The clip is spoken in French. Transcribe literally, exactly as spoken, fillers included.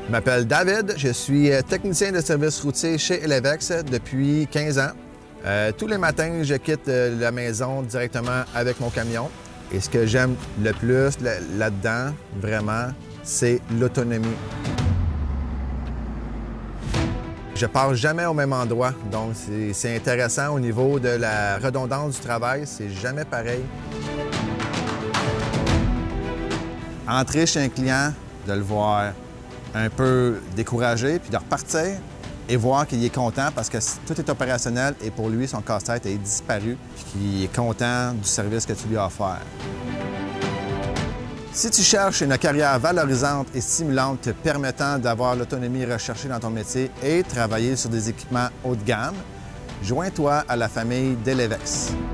Je m'appelle David, je suis technicien de service routier chez Elevex depuis quinze ans. Euh, tous les matins, je quitte la maison directement avec mon camion. Et ce que j'aime le plus là-dedans, vraiment, c'est l'autonomie. Je pars jamais au même endroit, donc c'est intéressant au niveau de la redondance du travail, c'est jamais pareil. Entrer chez un client, de le voir un peu découragé, puis de repartir et voir qu'il est content parce que tout est opérationnel et pour lui, son casse-tête est disparu, puis qu'il est content du service que tu lui as offert. Si tu cherches une carrière valorisante et stimulante te permettant d'avoir l'autonomie recherchée dans ton métier et travailler sur des équipements haut de gamme, joins-toi à la famille d'Elevex.